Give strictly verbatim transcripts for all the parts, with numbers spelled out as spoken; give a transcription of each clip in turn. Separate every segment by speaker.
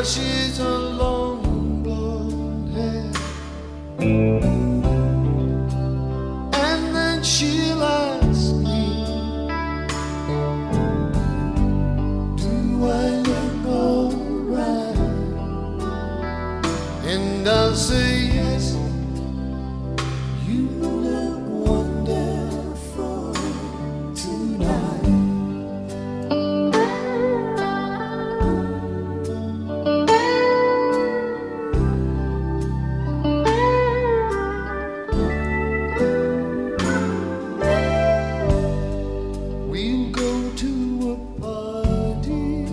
Speaker 1: brushes her long blonde hair, and then she'll ask me, do I look alright? And I'll say yes. You look wonderful tonight. We'll go to a party,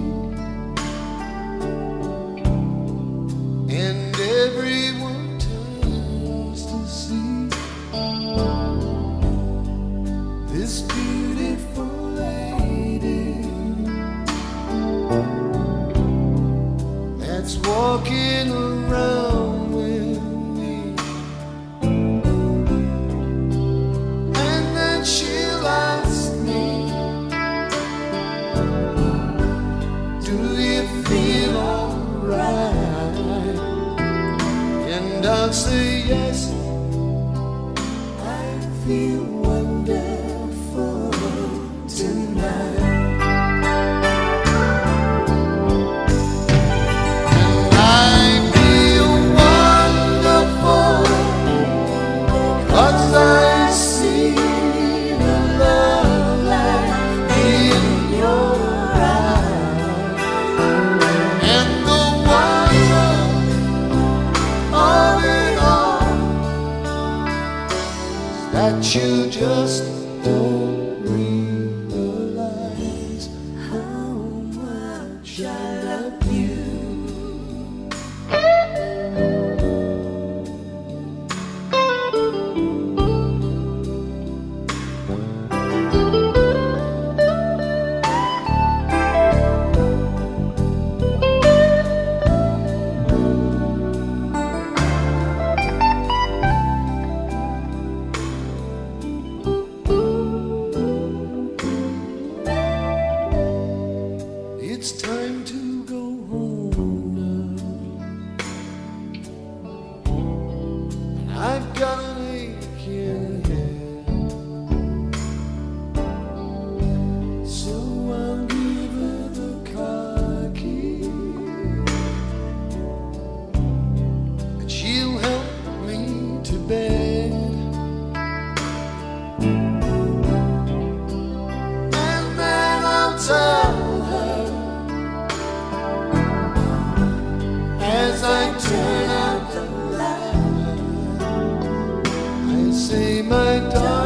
Speaker 1: and everyone turns to see this beautiful lady that's walking around with me. And then she'll ask me, do you feel alright? And I'll say yes, I feel wonderful tonight. And I feel wonderful 'cause I see the love light in your eyes, and the wonder of it all is that you just don't realize how much I love you. It's time to go home now. I've got an aching head, so I'll give her the car key, and she'll help me to bed. And then I'll tell her, as I turn out the light, I say, my darling,